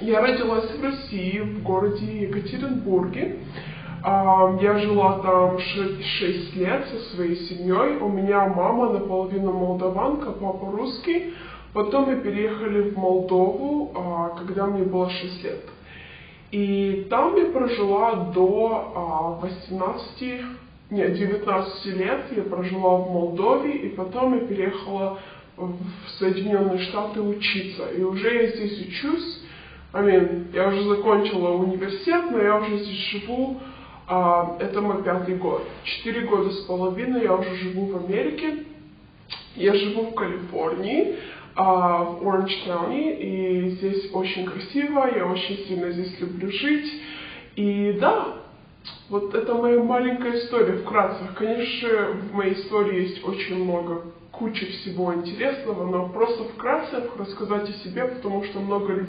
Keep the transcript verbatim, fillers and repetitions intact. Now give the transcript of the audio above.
Я родилась в России, в городе Екатеринбурге. Я жила там шесть лет со своей семьей. У меня мама наполовину молдаванка, папа русский. Потом мы переехали в Молдову, когда мне было шесть лет. И там я прожила до восемнадцати, нет, девятнадцати лет. Я прожила в Молдове, и потом я переехала в Соединенные Штаты учиться. И уже я здесь учусь. I mean, я уже закончила университет, но я уже здесь живу. Uh, это мой пятый год. Четыре года с половиной я уже живу в Америке. Я живу в Калифорнии, uh, в Оранж-Каунти, и здесь очень красиво, я очень сильно здесь люблю жить. И да, вот это моя маленькая история вкратце. Конечно, в моей истории есть очень много, куча всего интересного, но просто вкратце рассказать о себе, потому что много людей